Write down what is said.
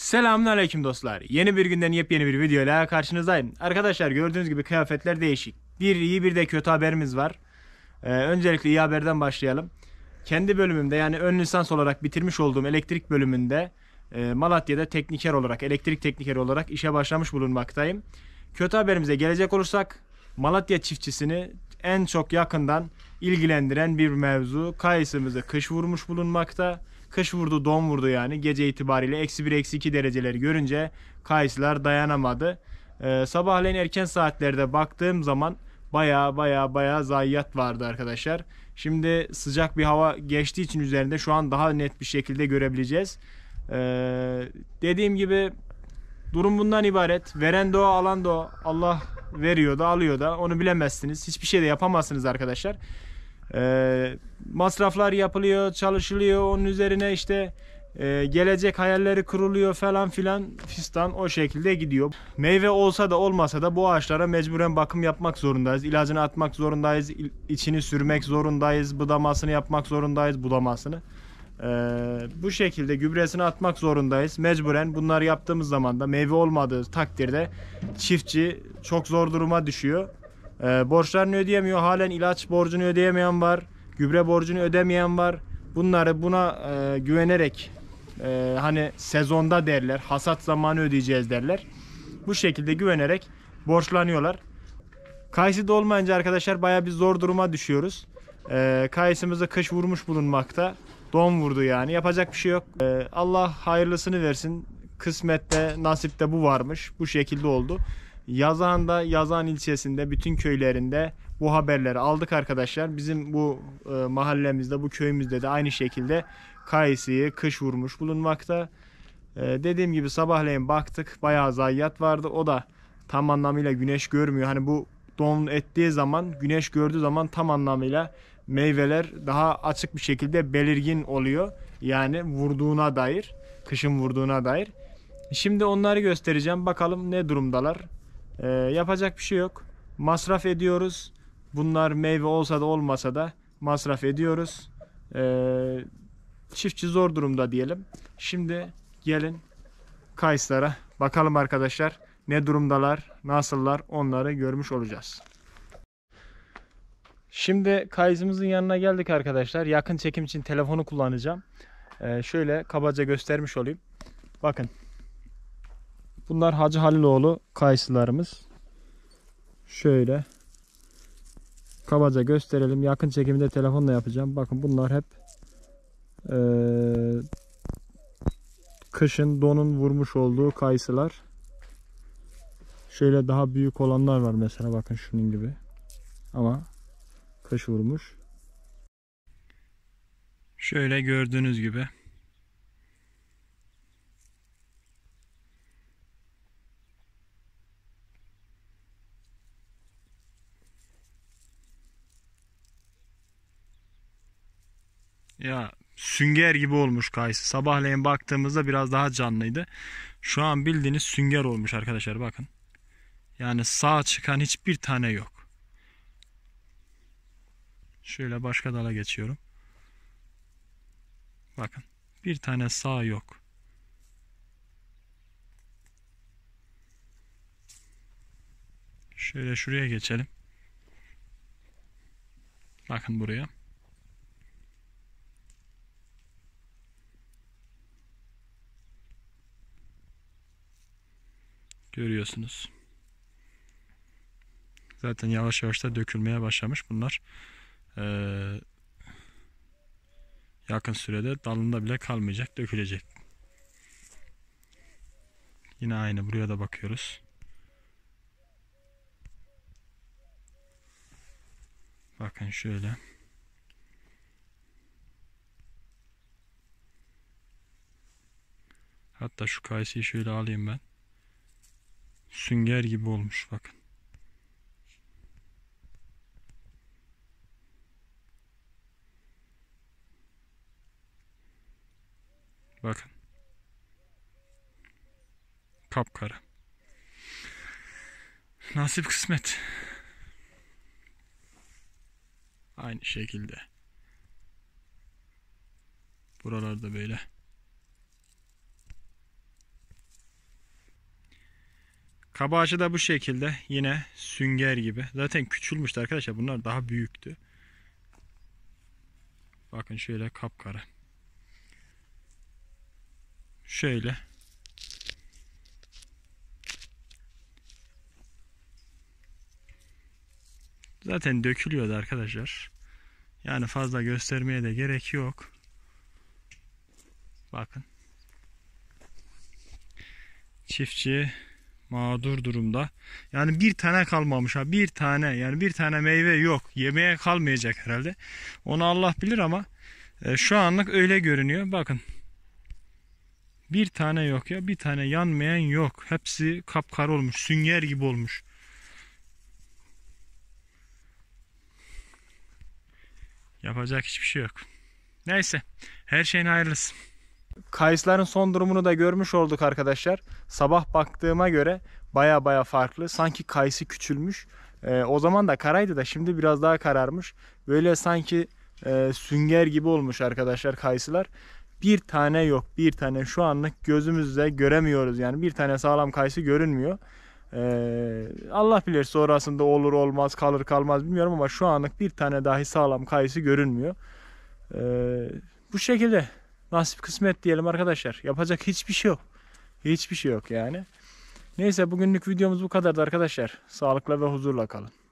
Selamünaleyküm dostlar. Yeni bir günden yepyeni bir videoyla karşınızdayım. Arkadaşlar gördüğünüz gibi kıyafetler değişik. Bir iyi bir de kötü haberimiz var. Öncelikle iyi haberden başlayalım. Kendi bölümümde yani ön lisans olarak bitirmiş olduğum elektrik bölümünde Malatya'da tekniker olarak, elektrik teknikeri olarak işe başlamış bulunmaktayım. Kötü haberimize gelecek olursak Malatya çiftçisini en çok yakından ilgilendiren bir mevzu. Kayısımızı kış vurmuş bulunmakta. Kış vurdu, don vurdu yani. Gece itibariyle -1, -2 dereceleri görünce kayısılar dayanamadı. Sabahleyin erken saatlerde baktığım zaman baya zayiat vardı arkadaşlar. Şimdi sıcak bir hava geçtiği için üzerinde şu an daha net bir şekilde görebileceğiz. Dediğim gibi durum bundan ibaret. Veren de o, alan da o. Allah veriyor da alıyor da, onu bilemezsiniz. Hiçbir şey de yapamazsınız arkadaşlar. Masraflar yapılıyor, çalışılıyor. Onun üzerine işte gelecek hayalleri kuruluyor falan filan fistan, o şekilde gidiyor. Meyve olsa da olmasa da bu ağaçlara mecburen bakım yapmak zorundayız. İlacını atmak zorundayız. İçini sürmek zorundayız. Budamasını yapmak zorundayız. Budamasını. Bu şekilde gübresini atmak zorundayız. Mecburen bunları yaptığımız zaman da meyve olmadığı takdirde çiftçi çok zor duruma düşüyor. Borçlarını ödeyemiyor. Halen ilaç borcunu ödeyemeyen var. Gübre borcunu ödemeyen var. Bunları buna güvenerek hani sezonda derler, hasat zamanı ödeyeceğiz derler. Bu şekilde güvenerek borçlanıyorlar. Kayısı da olmayınca arkadaşlar baya bir zor duruma düşüyoruz. Kayısımızı kış vurmuş bulunmakta. Don vurdu yani. Yapacak bir şey yok. Allah hayırlısını versin. Kısmette, nasipte bu varmış. Bu şekilde oldu. Yazan ilçesinde bütün köylerinde bu haberleri aldık arkadaşlar. Bizim bu mahallemizde, bu köyümüzde de aynı şekilde kayısıyı kış vurmuş bulunmakta. Dediğim gibi sabahleyin baktık, bayağı zayiat vardı. O da tam anlamıyla güneş görmüyor. Hani bu don ettiği zaman, güneş gördüğü zaman tam anlamıyla meyveler daha açık bir şekilde belirgin oluyor. Yani vurduğuna dair, kışın vurduğuna dair. Şimdi onları göstereceğim. Bakalım ne durumdalar. Yapacak bir şey yok. Masraf ediyoruz. Bunlar meyve olsa da olmasa da masraf ediyoruz. Çiftçi zor durumda diyelim. Şimdi gelin kayısılara bakalım arkadaşlar. Ne durumdalar, nasıllar, onları görmüş olacağız. Şimdi kayısımızın yanına geldik arkadaşlar. Yakın çekim için telefonu kullanacağım. Şöyle kabaca göstermiş olayım. Bakın. Bunlar Hacı Haliloğlu kayısılarımız. Şöyle kabaca gösterelim. Yakın çekimde telefonla yapacağım. Bakın bunlar hep kışın donun vurmuş olduğu kayısılar. Şöyle daha büyük olanlar var mesela, bakın şunun gibi. Ama kış vurmuş. Şöyle gördüğünüz gibi. Ya sünger gibi olmuş kayısı. Sabahleyin baktığımızda biraz daha canlıydı. Şu an bildiğiniz sünger olmuş arkadaşlar, bakın. Yani sağ çıkan hiçbir tane yok. Şöyle başka dala geçiyorum. Bakın. Bir tane sağ yok. Şöyle şuraya geçelim. Bakın buraya. Görüyorsunuz. Zaten yavaş yavaş da dökülmeye başlamış bunlar. Yakın sürede dalında bile kalmayacak, dökülecek. Yine aynı, buraya da bakıyoruz. Bakın şöyle. Hatta şu kayısıyı şöyle alayım ben. Sünger gibi olmuş, bakın. Bakın. Kapkara. Nasip kısmet. Aynı şekilde. Buralarda böyle. Kabağı da bu şekilde, yine sünger gibi. Zaten küçülmüştü arkadaşlar. Bunlar daha büyüktü. Bakın şöyle kapkara. Şöyle. Zaten dökülüyordu arkadaşlar. Yani fazla göstermeye de gerek yok. Bakın. Çiftçi mağdur durumda. Yani bir tane kalmamış ha. Bir tane, yani bir tane meyve yok. Yemeğe kalmayacak herhalde. Onu Allah bilir ama şu anlık öyle görünüyor. Bakın. Bir tane yok ya. Bir tane yanmayan yok. Hepsi kapkara olmuş. Sünger gibi olmuş. Yapacak hiçbir şey yok. Neyse. Her şeyin hayırlısı. Kayısıların son durumunu da görmüş olduk arkadaşlar. Sabah baktığıma göre baya farklı. Sanki kayısı küçülmüş. O zaman da karaydı da şimdi biraz daha kararmış. Böyle sanki sünger gibi olmuş arkadaşlar kayısılar. Bir tane yok. Bir tane şu anlık gözümüzle göremiyoruz. Yani bir tane sağlam kayısı görünmüyor. Allah bilir sonrasında olur olmaz, kalır kalmaz bilmiyorum ama şu anlık bir tane dahi sağlam kayısı görünmüyor. Bu şekilde nasip kısmet diyelim arkadaşlar. Yapacak hiçbir şey yok. Hiçbir şey yok yani. Neyse bugünlük videomuz bu kadardı arkadaşlar. Sağlıkla ve huzurla kalın.